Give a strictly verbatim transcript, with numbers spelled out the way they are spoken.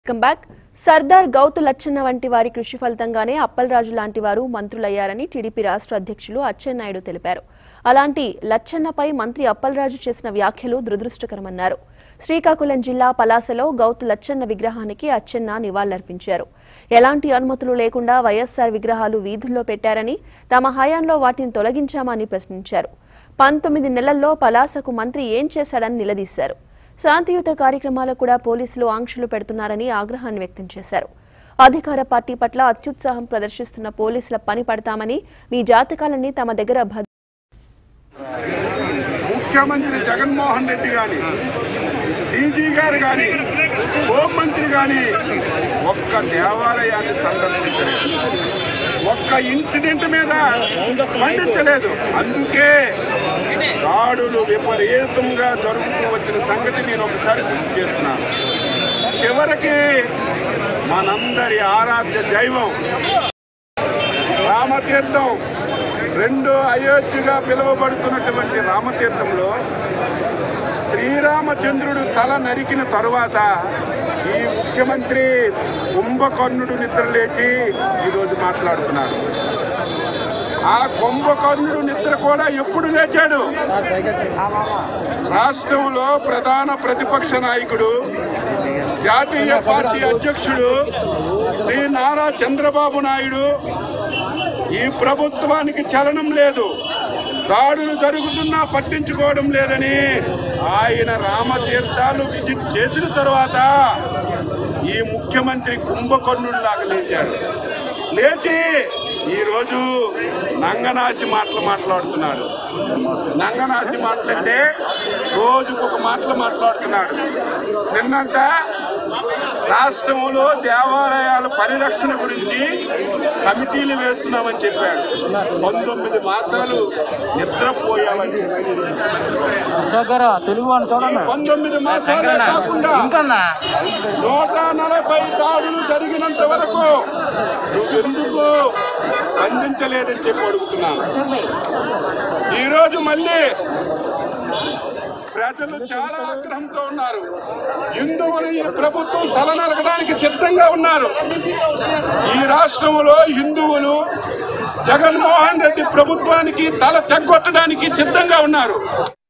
Welcome back. Sardar Gouthu Latchanna వంటి వారి కృషి ఫలితంగానే అప్పలరాజు లాంటి వారు మంత్రులయ్యారని టీడీపీ రాష్ట్ర అధ్యక్షులు అచ్చెన్నాయుడు తెలిపారు. అలాంటి లచ్చన్నపై మంత్రి అప్పలరాజు చేసిన వ్యాఖ్యలు దురదృష్టకరమన్నారు. శ్రీకాకుళం జిల్లా పలాసలో గౌతు లచ్చన్న విగ్రహానికి అచ్చెన్న నివాళులర్పించారు. ఎలాంటి అనుమతులు లేకుండా వైఎస్ఆర్ విగ్రహాలు వీధుల్లో పెట్టారని, తమ హయాంలో వాటిని తొలగించామని ప్రశ్నించారు. పంతొమ్మిది నెలల్లో పలాసకు మంత్రి ఏం చేశాడని నిలదీశారు. శాంతియుత కార్యక్రమాలకు కూడా పోలీసులు ఆంక్షలు పెడుతున్నారని ఆగ్రహాన్ని వ్యక్తం చేశారు. అధికార పార్టీ పట్ల అత్యుత్సాహం ప్రదర్శిస్తున్న పోలీసుల పని పడతామని, మీ జాతకాలన్నీ తమ దగ్గర భద్ర ముఖ్యమంత్రి జగన్మోహన్ రెడ్డి గాని, డీజీ గారు గాని, హోం మంత్రి గాని ఒక్క దేవాలయాన్ని సందర్శించలేదు, ఒక్క ఇన్సిడెంట్ మీద స్పందించలేదు. అందుకే దాడులు విపరీతంగా జరుగుతూ వచ్చిన సంగతి నేను ఒకసారి గుర్తు చేస్తున్నాను. చివరికి మనందరి ఆరాధ్య దైవం రామతీర్థం, రెండో అయోధ్యగా పిలువబడుతున్నటువంటి రామతీర్థంలో శ్రీరామచంద్రుడు తల నరికిన తరువాత ఈ ముఖ్యమంత్రి కుంభకర్ణుడు నిద్రలేచి ఈరోజు మాట్లాడుతున్నాడు. ఆ కుంభకర్ణుడు నిద్ర కూడా ఎప్పుడు లేచాడు? రాష్ట్రంలో ప్రధాన ప్రతిపక్ష నాయకుడు, జాతీయ పార్టీ అధ్యక్షుడు శ్రీ నారా చంద్రబాబు నాయుడు ఈ ప్రభుత్వానికి చలనం లేదు, దాడులు జరుగుతున్నా పట్టించుకోవడం లేదని ఆయన రామతీర్థాలు విజిట్ చేసిన తరువాత ఈ ముఖ్యమంత్రి కుంభకర్ణుడిలాగా లేచాడు. లేచి ఈరోజు నంగనాసి మాటలు మాట్లాడుతున్నాడు. నంగనాసి మాటలంటే రోజుకు ఒక మాటలు మాట్లాడుతున్నాడు. నిన్నంట రాష్ట్రంలో దేవాలయాల పరిరక్షణ గురించి కమిటీలు వేస్తున్నామని చెప్పాడు. పంతొమ్మిది మాసాలు నిద్రపోయామని పంతొమ్మిది మాసాలే కాకుండా నూట నలభై దాడులు జరిగినంత వరకు నువ్వెందుకు స్పందించలేదని చెప్పి అడుగుతున్నాను. ఈరోజు మళ్ళీ ప్రజలు చాలా ఆగ్రహంతో ఉన్నారు. హిందువులు ఈ ప్రభుత్వం తల నరకడానికి సిద్ధంగా ఉన్నారు. ఈ రాష్ట్రంలో హిందువులు జగన్మోహన్ రెడ్డి ప్రభుత్వానికి తల తెగ్గొట్టడానికి సిద్ధంగా ఉన్నారు.